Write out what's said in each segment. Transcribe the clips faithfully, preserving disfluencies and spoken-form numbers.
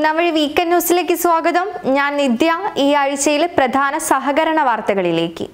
മൂന്നാം വഴി വീക്കെൻഡ് ന്യൂസിലേക്ക് സ്വാഗതം. ഞാൻ നിത്യ. ഈ ആഴ്ചയിലെ പ്രധാന സഹകരണ വാർത്തകളിലേക്ക്.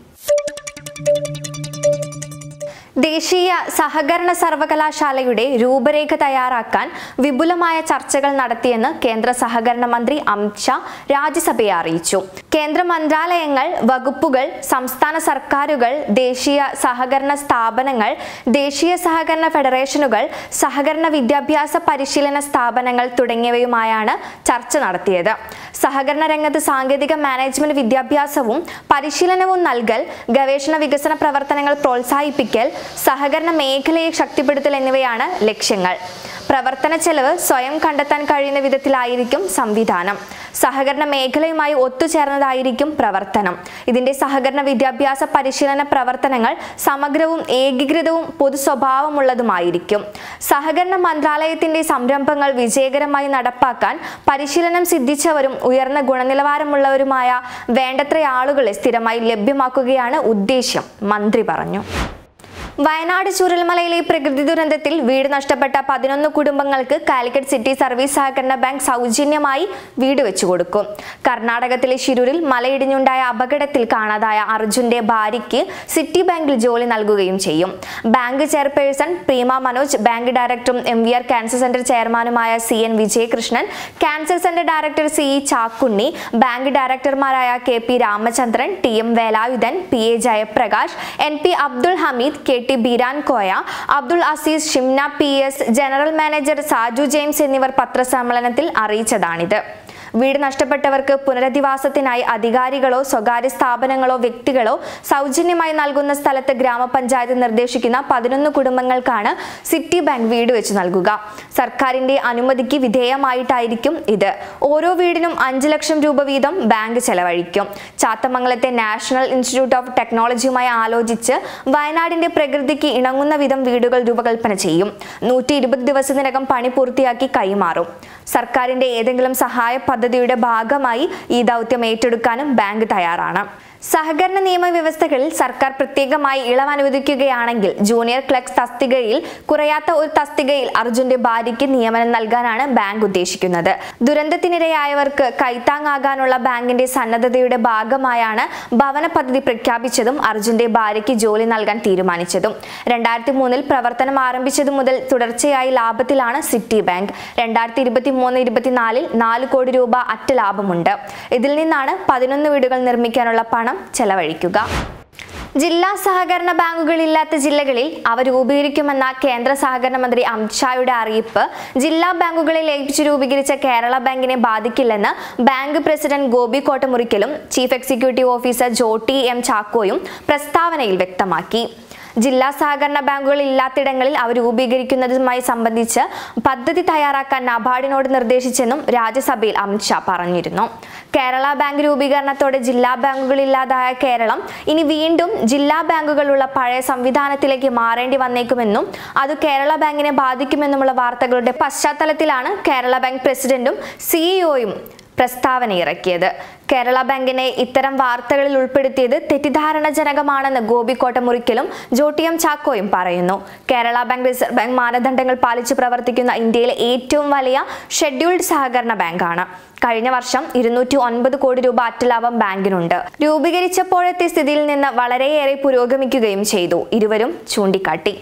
ദേശീയ സഹകരണ സർവകലാശാലയുടെ രൂപരേഖ തയ്യാറാക്കാൻ വിപുലമായ ചർച്ചകൾ നടത്തിയെന്ന് കേന്ദ്ര സഹകരണ മന്ത്രി അമിത് ഷാ രാജ്യസഭയെ അറിയിച്ചു. കേന്ദ്ര മന്ത്രാലയങ്ങൾ, വകുപ്പുകൾ, സംസ്ഥാന സർക്കാരുകൾ, ദേശീയ സഹകരണ സ്ഥാപനങ്ങൾ, ദേശീയ സഹകരണ ഫെഡറേഷനുകൾ, സഹകരണ വിദ്യാഭ്യാസ പരിശീലന സ്ഥാപനങ്ങൾ തുടങ്ങിയവയുമായാണ് ചർച്ച നടത്തിയത്. സഹകരണ രംഗത്ത് സാങ്കേതിക മാനേജ്മെന്റ് വിദ്യാഭ്യാസവും പരിശീലനവും നൽകൽ, ഗവേഷണ വികസന പ്രവർത്തനങ്ങൾ പ്രോത്സാഹിപ്പിക്കൽ, സഹകരണ മേഖലയെ ശക്തിപ്പെടുത്തൽ എന്നിവയാണ് ലക്ഷ്യങ്ങൾ. പ്രവർത്തന ചെലവ് സ്വയം കണ്ടെത്താൻ കഴിയുന്ന വിധത്തിലായിരിക്കും സംവിധാനം. സഹകരണ മേഖലയുമായി ഒത്തുചേർന്നതായിരിക്കും പ്രവർത്തനം. ഇതിന്റെ സഹകരണ വിദ്യാഭ്യാസ പരിശീലന പ്രവർത്തനങ്ങൾ സമഗ്രവും ഏകീകൃതവും പൊതു സ്വഭാവമുള്ളതുമായിരിക്കും. സഹകരണ മന്ത്രാലയത്തിന്റെ സംരംഭങ്ങൾ വിജയകരമായി നടപ്പാക്കാൻ പരിശീലനം സിദ്ധിച്ചവരും ഉയർന്ന ഗുണനിലവാരമുള്ളവരുമായ വേണ്ടത്ര ആളുകളെ സ്ഥിരമായി ലഭ്യമാക്കുകയാണ് ഉദ്ദേശ്യം, മന്ത്രി പറഞ്ഞു. വയനാട് ചൂരൽമലയിലെ പ്രകൃതി ദുരന്തത്തിൽ വീട് നഷ്ടപ്പെട്ട പതിനൊന്ന് കുടുംബങ്ങൾക്ക് കാലിക്കറ്റ് സിറ്റി സർവീസ് സഹകരണ ബാങ്ക് സൗജന്യമായി വീട് വെച്ചു കൊടുക്കും. കർണാടകത്തിലെ ശിരൂരിൽ മലയിടിഞ്ഞുണ്ടായ അപകടത്തിൽ കാണാതായ അർജുന്റെ ഭാര്യയ്ക്ക് സിറ്റി ബാങ്കിൽ ജോലി നൽകുകയും ചെയ്യും. Bank chairperson Preema Manoj, bank ഡയറക്ടറും M V R cancer centre ചെയർമാനുമായ C N Vijayakrishnan, cancer centre director C E Chakkunni, bank ഡയറക്ടർമാരായ K P Ramachandran, T M Velayudhan, P A Jayaprakash, N P Abdul Hameed, K T Beeran Koya, Abdul Aziz, Shimna P S, general manager Saju James എന്നിവർ പത്രസമ്മേളനത്തിൽ അറിയിച്ചതാണിത്. വീട് നഷ്ടപ്പെട്ടവർക്ക് പുനരധിവാസത്തിനായി അധികാരികളോ സ്വകാര്യ സ്ഥാപനങ്ങളോ വ്യക്തികളോ സൗജന്യമായി നൽകുന്ന സ്ഥലത്ത് ഗ്രാമപഞ്ചായത്ത് നിർദ്ദേശിക്കുന്ന പതിനൊന്ന് കുടുംബങ്ങൾക്കാണ് സിറ്റി ബാങ്ക് വീട് വെച്ച് നൽകുക. സർക്കാരിന്റെ അനുമതിക്ക് വിധേയമായിട്ടായിരിക്കും ഇത്. ഓരോ വീടിനും അഞ്ചു ലക്ഷം രൂപ വീതം ബാങ്ക് ചെലവഴിക്കും. ചാത്തമംഗലത്തെ നാഷണൽ ഇൻസ്റ്റിറ്റ്യൂട്ട് ഓഫ് ടെക്നോളജിയുമായി ആലോചിച്ച് വയനാടിന്റെ പ്രകൃതിക്ക് ഇണങ്ങുന്ന വിധം വീടുകൾ രൂപകൽപ്പന ചെയ്യും. നൂറ്റി ഇരുപത് ദിവസത്തിനകം പണി പൂർത്തിയാക്കി കൈമാറും. സർക്കാരിന്റെ ഏതെങ്കിലും സഹായ പദ്ധതിയുടെ ഭാഗമായി ഈ ദൗത്യം ഏറ്റെടുക്കാനും ബാങ്ക് തയ്യാറാണ്. സഹകരണ നിയമവ്യവസ്ഥകളിൽ സർക്കാർ പ്രത്യേകമായി ഇളവ് അനുവദിക്കുകയാണെങ്കിൽ ജൂനിയർ ക്ലർക്ക് തസ്തികയിൽ കുറയാത്ത ഒരു തസ്തികയിൽ അർജുന്റെ ഭാര്യയ്ക്ക് നിയമനം നൽകാനാണ് ബാങ്ക് ഉദ്ദേശിക്കുന്നത്. ദുരന്തത്തിനിരയായവർക്ക് കൈത്താങ്ങാകാനുള്ള ബാങ്കിന്റെ സന്നദ്ധതയുടെ ഭാഗമായാണ് ഭവന പദ്ധതി പ്രഖ്യാപിച്ചതും അർജുന്റെ ഭാര്യയ്ക്ക് ജോലി നൽകാൻ തീരുമാനിച്ചതും. രണ്ടായിരത്തി മൂന്നിൽ പ്രവർത്തനം ആരംഭിച്ചതു മുതൽ തുടർച്ചയായി ലാഭത്തിലാണ് സിറ്റി ബാങ്ക്. രണ്ടായിരത്തി ഇരുപത്തി മൂന്ന് ഇരുപത്തിനാലിൽ നാല് കോടി രൂപ അറ്റ ലാഭമുണ്ട്. ഇതിൽ നിന്നാണ് പതിനൊന്ന് വീടുകൾ നിർമ്മിക്കാനുള്ള പണം ചെലവഴിക്കുക. ജില്ലാ സഹകരണ ബാങ്കുകളില്ലാത്ത ജില്ലകളിൽ അവ രൂപീകരിക്കുമെന്ന കേന്ദ്ര സഹകരണ മന്ത്രി അമിത് ഷായുടെ അറിയിപ്പ് ജില്ലാ ബാങ്കുകളെ ലയിപ്പിച്ച് രൂപീകരിച്ച കേരള ബാങ്കിനെ ബാധിക്കില്ലെന്ന് ബാങ്ക് പ്രസിഡന്റ് ഗോപി കോട്ടമുറിക്കലും chief executive officer Jyothi M ചാക്കോയും പ്രസ്താവനയിൽ വ്യക്തമാക്കി. ജില്ലാ സഹകരണ ബാങ്കുകൾ ഇല്ലാത്തിടങ്ങളിൽ അവ രൂപീകരിക്കുന്നതുമായി സംബന്ധിച്ച് പദ്ധതി തയ്യാറാക്കാൻ നബാർഡിനോട് നിർദ്ദേശിച്ചെന്നും രാജ്യസഭയിൽ അമിത് ഷാ പറഞ്ഞിരുന്നു. കേരള ബാങ്ക് രൂപീകരണത്തോടെ ജില്ലാ ബാങ്കുകളില്ലാതായ കേരളം ഇനി വീണ്ടും ജില്ലാ ബാങ്കുകളുള്ള പഴയ സംവിധാനത്തിലേക്ക് മാറേണ്ടി വന്നേക്കുമെന്നും അത് കേരള ബാങ്കിനെ ബാധിക്കുമെന്നുമുള്ള വാർത്തകളുടെ പശ്ചാത്തലത്തിലാണ് കേരള ബാങ്ക് പ്രസിഡന്റും സിഇഒയും പ്രസ്താവന ഇറക്കിയത്. കേരള ബാങ്കിനെ ഇത്തരം വാർത്തകളിൽ ഉൾപ്പെടുത്തിയത് തെറ്റിദ്ധാരണജനകമാണെന്ന് ഗോപി കോട്ടമുറിക്കലും ജ്യോതി എം ചാക്കോയും പറയുന്നു. കേരള ബാങ്ക് റിസർവ് ബാങ്ക് മാനദണ്ഡങ്ങൾ പാലിച്ച് പ്രവർത്തിക്കുന്ന ഇന്ത്യയിലെ ഏറ്റവും വലിയ ഷെഡ്യൂൾഡ് സഹകരണ ബാങ്കാണ്. കഴിഞ്ഞ വർഷം ഇരുന്നൂറ്റി ഒൻപത് കോടി രൂപ അറ്റലാഭം ബാങ്കിനുണ്ട്. രൂപീകരിച്ചപ്പോഴത്തെ സ്ഥിതിയിൽ നിന്ന് വളരെയേറെ പുരോഗമിക്കുകയും ചെയ്തു, ഇരുവരും ചൂണ്ടിക്കാട്ടി.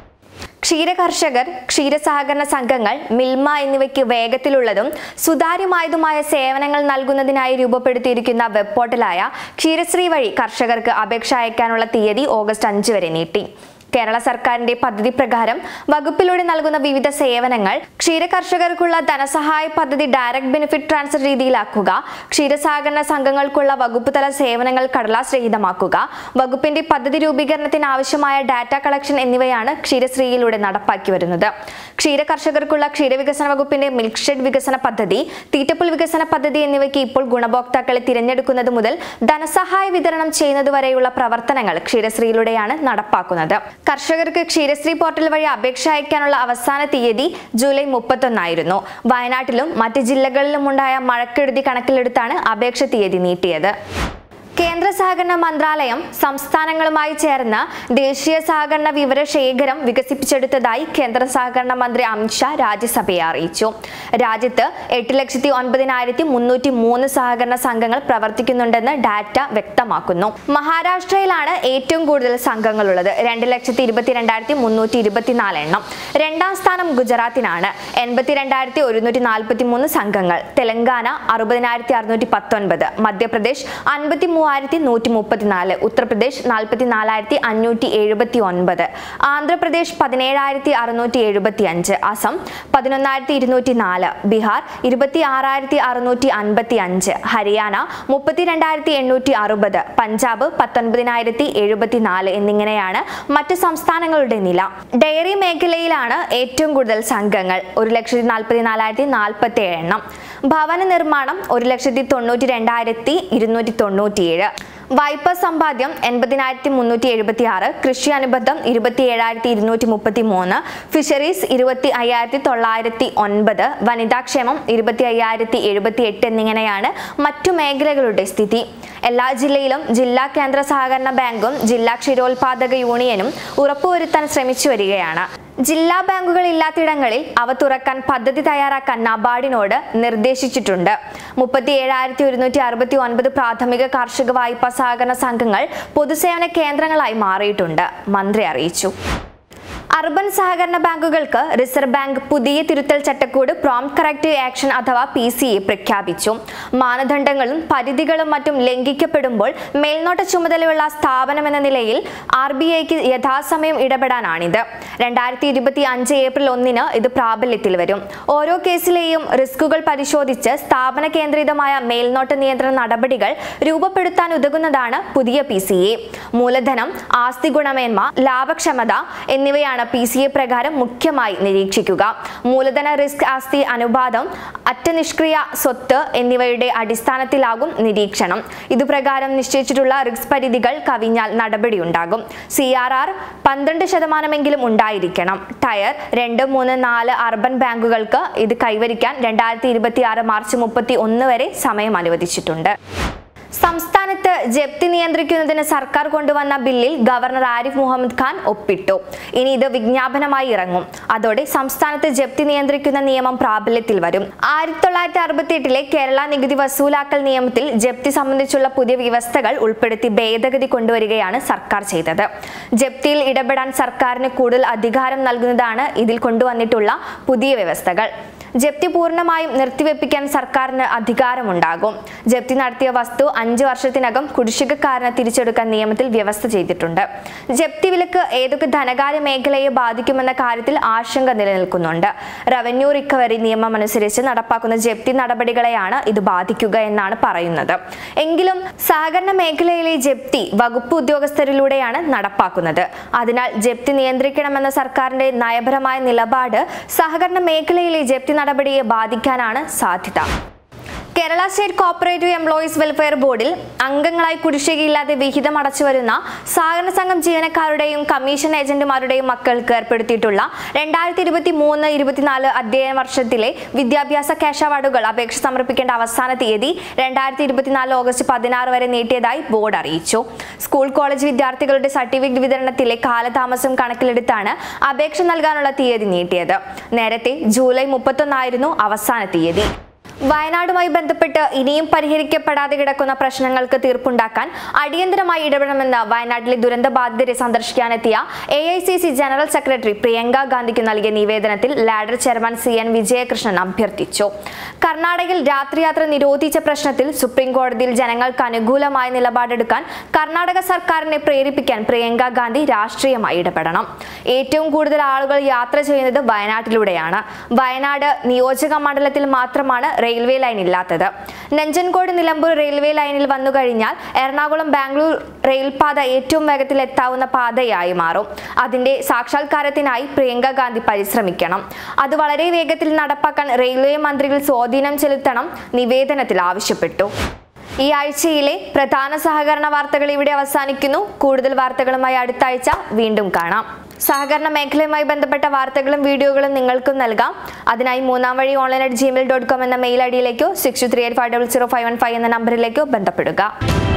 ക്ഷീരകർഷകർ, ക്ഷീരസഹകരണ സംഘങ്ങൾ, മിൽമ എന്നിവയ്ക്ക് വേഗത്തിലുള്ളതും സുതാര്യമായതുമായ സേവനങ്ങൾ നൽകുന്നതിനായി രൂപപ്പെടുത്തിയിരിക്കുന്ന വെബ് പോർട്ടലായ ക്ഷീരശ്രീ വഴി കർഷകർക്ക് അപേക്ഷ അയക്കാനുള്ള തീയതി ഓഗസ്റ്റ് അഞ്ച് വരെ നീട്ടി. കേരള സർക്കാരിന്റെ പദ്ധതി പ്രകാരം വകുപ്പിലൂടെ നൽകുന്ന വിവിധ സേവനങ്ങൾ, ക്ഷീരകർഷകർക്കുള്ള ധനസഹായ പദ്ധതി ഡയറക്ട് ബെനിഫിറ്റ് ട്രാൻസ്ഫർ രീതിയിലാക്കുക, ക്ഷീരസഹകരണ സംഘങ്ങൾക്കുള്ള വകുപ്പ് തല സേവനങ്ങൾ കടലാസ് രഹിതമാക്കുക, വകുപ്പിന്റെ പദ്ധതി രൂപീകരണത്തിന് ആവശ്യമായ ഡാറ്റ കളക്ഷൻ എന്നിവയാണ് ക്ഷീരശ്രീയിലൂടെ നടപ്പാക്കി വരുന്നത്. ക്ഷീരകർഷകർക്കുള്ള ക്ഷീരവികസന വകുപ്പിന്റെ മിൽക്ക് ഷെഡ് വികസന പദ്ധതി, തീറ്റപ്പുൽ വികസന പദ്ധതി എന്നിവയ്ക്ക് ഇപ്പോൾ ഗുണഭോക്താക്കളെ തിരഞ്ഞെടുക്കുന്നത് മുതൽ ധനസഹായ വിതരണം ചെയ്യുന്നതുവരെയുള്ള പ്രവർത്തനങ്ങൾ ക്ഷീരശ്രീയിലൂടെയാണ് നടപ്പാക്കുന്നത്. കർഷകർക്ക് ക്ഷീരശ്രീ പോർട്ടൽ വഴി അപേക്ഷ അയക്കാനുള്ള അവസാന തീയതി ജൂലൈ മുപ്പത്തൊന്നായിരുന്നു. വയനാട്ടിലും മറ്റ് ജില്ലകളിലും ഉണ്ടായ മഴക്കെടുതി കണക്കിലെടുത്താണ് അപേക്ഷ തീയതി നീട്ടിയത്. കേന്ദ്ര സഹകരണ മന്ത്രാലയം സംസ്ഥാനങ്ങളുമായി ചേർന്ന് ദേശീയ സഹകരണ വിവര ശേഖരം വികസിപ്പിച്ചെടുത്തതായി കേന്ദ്ര സഹകരണ മന്ത്രി അമിത്ഷാ രാജ്യസഭയെ അറിയിച്ചു. രാജ്യത്ത് എട്ട് ലക്ഷത്തി ഒൻപതിനായിരത്തി മുന്നൂറ്റി മൂന്ന് സഹകരണ സംഘങ്ങൾ പ്രവർത്തിക്കുന്നുണ്ടെന്ന് ഡാറ്റ വ്യക്തമാക്കുന്നു. മഹാരാഷ്ട്രയിലാണ് ഏറ്റവും കൂടുതൽ സംഘങ്ങളുള്ളത്. രണ്ട് ലക്ഷത്തി ഇരുപത്തിരണ്ടായിരത്തി മുന്നൂറ്റി ഇരുപത്തിനാല് എണ്ണം. രണ്ടാം സ്ഥാനം ഗുജറാത്തിനാണ്. എൺപത്തിരണ്ടായിരത്തി ഒരുന്നൂറ്റി നാൽപ്പത്തി മൂന്ന് സംഘങ്ങൾ. തെലങ്കാന അറുപതിനായിരത്തി അറുന്നൂറ്റി പത്തൊൻപത്. മധ്യപ്രദേശ് അൻപത്തി മൂവായിരത്തി നൂറ്റി മുപ്പത്തിനാല്. ഉത്തർപ്രദേശ് നാൽപ്പത്തി നാലായിരത്തി അഞ്ഞൂറ്റി എഴുപത്തി ഒൻപത്. ആന്ധ്രാപ്രദേശ് പതിനേഴായിരത്തി അറുന്നൂറ്റി എഴുപത്തി അഞ്ച്. അസം പതിനൊന്നായിരത്തി ഇരുന്നൂറ്റി നാല്. ബീഹാർ ഇരുപത്തി ആറായിരത്തി അറുന്നൂറ്റി അൻപത്തി അഞ്ച്. ഹരിയാന മുപ്പത്തിരണ്ടായിരത്തി എണ്ണൂറ്റി അറുപത്. പഞ്ചാബ് പത്തൊൻപതിനായിരത്തി എഴുപത്തിനാല് എന്നിങ്ങനെയാണ് മറ്റ് സംസ്ഥാനങ്ങളുടെ നില. ഡയറി മേഖലയിലാണ് ഏറ്റവും കൂടുതൽ സംഘങ്ങൾ. ഒരു ലക്ഷത്തി നാൽപ്പത്തി നാലായിരത്തി നാൽപ്പത്തി ഏഴ് എണ്ണം. ഭവന നിർമ്മാണം ഒരു ലക്ഷത്തി തൊണ്ണൂറ്റി രണ്ടായിരത്തി ഇരുന്നൂറ്റി തൊണ്ണൂറ്റിയേഴ്. വായ്പാ സമ്പാദ്യം എൺപതിനായിരത്തി മുന്നൂറ്റി എഴുപത്തി ആറ്. കൃഷി അനുബന്ധം ഇരുപത്തി ഏഴായിരത്തി ഇരുന്നൂറ്റി മുപ്പത്തി മൂന്ന്. ഫിഷറീസ് ഇരുപത്തി അയ്യായിരത്തി തൊള്ളായിരത്തി ഒൻപത്. വനിതാക്ഷേമം ഇരുപത്തി അയ്യായിരത്തി എഴുപത്തി എട്ട് എന്നിങ്ങനെയാണ് മറ്റു മേഖലകളുടെ സ്ഥിതി. എല്ലാ ജില്ലയിലും ജില്ലാ കേന്ദ്ര സഹകരണ ബാങ്കും ജില്ലാ ക്ഷീരോത്പാദക യൂണിയനും ഉറപ്പുവരുത്താൻ ശ്രമിച്ചു വരികയാണ്. ജില്ലാ ബാങ്കുകൾ ഇല്ലാത്തിടങ്ങളിൽ അവ തുറക്കാൻ പദ്ധതി തയ്യാറാക്കാൻ നബാർഡിനോട് നിർദ്ദേശിച്ചിട്ടുണ്ട്. മുപ്പത്തി ഏഴായിരത്തി ഒരുന്നൂറ്റി അറുപത്തി ഒൻപത് പ്രാഥമിക കാർഷിക വായ്പാ സഹകരണ സംഘങ്ങൾ പൊതുസേവന കേന്ദ്രങ്ങളായി മാറിയിട്ടുണ്ട്, മന്ത്രി അറിയിച്ചു. അർബൻ സഹകരണ ബാങ്കുകൾക്ക് റിസർവ് ബാങ്ക് പുതിയ തിരുത്തൽ ചട്ടക്കൂട് പ്രോംപ്റ്റ് കറക്റ്റീവ് ആക്ഷൻ അഥവാ പി സി എ പ്രഖ്യാപിച്ചു. മാനദണ്ഡങ്ങളും പരിധികളും മറ്റും ലംഘിക്കപ്പെടുമ്പോൾ മേൽനോട്ട ചുമതലയുള്ള സ്ഥാപനം എന്ന നിലയിൽ ആർ ബി ഐക്ക് യഥാസമയം ഇടപെടാനാണിത്. രണ്ടായിരത്തി ഇരുപത്തി അഞ്ച് ഏപ്രിൽ ഒന്നിന് ഇത് പ്രാബല്യത്തിൽ വരും. ഓരോ കേസിലെയും റിസ്കുകൾ പരിശോധിച്ച് സ്ഥാപന കേന്ദ്രീതമായ മേൽനോട്ട നിയന്ത്രണ നടപടികൾ രൂപപ്പെടുത്താൻ ഉതകുന്നതാണ് പുതിയ പി സി എ. മൂലധനം, ആസ്തി ഗുണമേന്മ, ലാഭക്ഷമത എന്നിവയാണ് പി സി എ പ്രകാരം മുഖ്യമായി നിരീക്ഷിക്കുക. മൂലധന റിസ്ക് ആസ്തി അനുപാതം, അറ്റ നിഷ്ക്രിയ സ്വത്ത് എന്നിവയുടെ അടിസ്ഥാനത്തിലാകും നിരീക്ഷണം. ഇതുപ്രകാരം നിശ്ചയിച്ചിട്ടുള്ള റിസ്ക് പരിധികൾ കവിഞ്ഞാൽ നടപടിയുണ്ടാകും. സി ആർ ആർ പന്ത്രണ്ട് ശതമാനമെങ്കിലും ഉണ്ടായിരിക്കണം. ടയർ രണ്ട് മൂന്ന് നാല് അർബൻ ബാങ്കുകൾക്ക് ഇത് കൈവരിക്കാൻ രണ്ടായിരത്തി ഇരുപത്തി ആറ് മാർച്ച് മുപ്പത്തി ഒന്ന് വരെ സമയം അനുവദിച്ചിട്ടുണ്ട്. സംസ്ഥാനത്ത് ജപ്തി നിയന്ത്രിക്കുന്നതിന് സർക്കാർ കൊണ്ടുവന്ന ബില്ലിൽ ഗവർണർ ആരിഫ് മുഹമ്മദ് ഖാൻ ഒപ്പിട്ടു. ഇനി ഇത് വിജ്ഞാപനമായി ഇറങ്ങും. അതോടെ സംസ്ഥാനത്ത് ജപ്തി നിയന്ത്രിക്കുന്ന നിയമം പ്രാബല്യത്തിൽ വരും. ആയിരത്തി തൊള്ളായിരത്തി അറുപത്തി എട്ടിലെ കേരള നികുതി വസൂലാക്കൽ നിയമത്തിൽ ജപ്തി സംബന്ധിച്ചുള്ള പുതിയ വ്യവസ്ഥകൾ ഉൾപ്പെടുത്തി ഭേദഗതി കൊണ്ടുവരികയാണ് സർക്കാർ ചെയ്തത്. ജപ്തിയിൽ ഇടപെടാൻ സർക്കാരിന് കൂടുതൽ അധികാരം നൽകുന്നതാണ് ഇതിൽ കൊണ്ടുവന്നിട്ടുള്ള പുതിയ വ്യവസ്ഥകൾ. ജപ്തി പൂർണ്ണമായും നിർത്തിവെപ്പിക്കാൻ സർക്കാരിന് അധികാരമുണ്ടാകും. ജപ്തി നടത്തിയ വസ്തു അഞ്ച് വർഷത്തിനകം കുടിശ്ശികക്കാരന് തിരിച്ചെടുക്കാൻ നിയമത്തിൽ വ്യവസ്ഥ ചെയ്തിട്ടുണ്ട്. ജപ്തി വിലക്ക് ഏതൊക്കെ ധനകാര്യ മേഖലയെ ബാധിക്കുമെന്ന കാര്യത്തിൽ ആശങ്ക നിലനിൽക്കുന്നുണ്ട്. റവന്യൂ റിക്കവറി നിയമം അനുസരിച്ച് നടപ്പാക്കുന്ന ജപ്തി നടപടികളെയാണ് ഇത് ബാധിക്കുക എന്നാണ് പറയുന്നത്. എങ്കിലും സഹകരണ മേഖലയിലെ ജപ്തി വകുപ്പ് ഉദ്യോഗസ്ഥരിലൂടെയാണ് നടപ്പാക്കുന്നത്. അതിനാൽ ജപ്തി നിയന്ത്രിക്കണമെന്ന സർക്കാരിന്റെ നയപരമായ നിലപാട് സഹകരണ മേഖലയിലെ ജപ്തി നടപടിയെ ബാധിക്കാനാണ് സാധ്യത. Kerala state cooperative employees welfare ബോർഡിൽ അംഗങ്ങളായി കുടിശ്ശികയില്ലാതെ വിഹിതം അടച്ചു വരുന്ന സഹകരണ സംഘം ജീവനക്കാരുടെയും കമ്മീഷൻ ഏജന്റുമാരുടെയും മക്കൾക്ക് ഏർപ്പെടുത്തിയിട്ടുള്ള രണ്ടായിരത്തി ഇരുപത്തി മൂന്ന് ഇരുപത്തിനാല് അധ്യയന വർഷത്തിലെ വിദ്യാഭ്യാസ ക്യാഷ് അവാർഡുകൾ അപേക്ഷ സമർപ്പിക്കേണ്ട അവസാന തീയതി രണ്ടായിരത്തി ഇരുപത്തിനാല് ഓഗസ്റ്റ് പതിനാറ് വരെ നീട്ടിയതായി ബോർഡ് അറിയിച്ചു. സ്കൂൾ കോളേജ് വിദ്യാർത്ഥികളുടെ സർട്ടിഫിക്കറ്റ് വിതരണത്തിലെ കാലതാമസം കണക്കിലെടുത്താണ് അപേക്ഷ നൽകാനുള്ള തീയതി നീട്ടിയത്. നേരത്തെ ജൂലൈ മുപ്പത്തൊന്നായിരുന്നു അവസാന തീയതി. വയനാടുമായി ബന്ധപ്പെട്ട് ഇനിയും പരിഹരിക്കപ്പെടാതെ കിടക്കുന്ന പ്രശ്നങ്ങൾക്ക് തീർപ്പുണ്ടാക്കാൻ അടിയന്തരമായി ഇടപെടണമെന്ന് വയനാട്ടിലെ ദുരന്ത ബാധിതരെ സന്ദർശിക്കാനെത്തിയ A I C C general secretary Priyanka ഗാന്ധിക്ക് നൽകിയ നിവേദനത്തിൽ ladder chairman C N Vijayakrishnan അഭ്യർത്ഥിച്ചു. കർണാടകയിൽ രാത്രിയാത്ര നിരോധിച്ച പ്രശ്നത്തിൽ സുപ്രീം കോടതിയിൽ ജനങ്ങൾക്ക് അനുകൂലമായ നിലപാടെടുക്കാൻ കർണാടക സർക്കാരിനെ പ്രേരിപ്പിക്കാൻ പ്രിയങ്ക ഗാന്ധി രാഷ്ട്രീയമായി ഇടപെടണം. ഏറ്റവും കൂടുതൽ ആളുകൾ യാത്ര ചെയ്യുന്നത് വയനാട്ടിലൂടെയാണ്. വയനാട് നിയോജക മണ്ഡലത്തിൽ മാത്രമാണ് റെയിൽവേ ലൈൻ ഇല്ലാത്തത്. നെഞ്ചൻകോട് നിലമ്പൂർ റെയിൽവേ ലൈനിൽ വന്നു കഴിഞ്ഞാൽ എറണാകുളം ബാംഗ്ലൂർ റെയിൽപാത ഏറ്റവും വേഗത്തിൽ എത്താവുന്ന പാതയായി മാറും. അതിന്റെ സാക്ഷാത്കാരത്തിനായി പ്രിയങ്ക ഗാന്ധി പരിശ്രമിക്കണം. അത് വളരെ വേഗത്തിൽ നടപ്പാക്കാൻ റെയിൽവേ മന്ത്രികൾ സ്വാധീനം ചെലുത്തണം, നിവേദനത്തിൽ ആവശ്യപ്പെട്ടു. ഈ ആഴ്ചയിലെ പ്രധാന സഹകരണ വാർത്തകൾ ഇവിടെ അവസാനിക്കുന്നു. കൂടുതൽ വാർത്തകളുമായി അടുത്ത ആഴ്ച വീണ്ടും കാണാം. സഹകരണ മേഖലയുമായി ബന്ധപ്പെട്ട വാർത്തകളും വീഡിയോകളും നിങ്ങൾക്കും നൽകാം. അതിനായി മൂന്നാം വഴി online at Gmail dot com എന്ന മെയിൽ ഐ ഡിയിലേക്കോ six two three eight five double zero five one five എന്ന നമ്പറിലേക്കോ ബന്ധപ്പെടുക.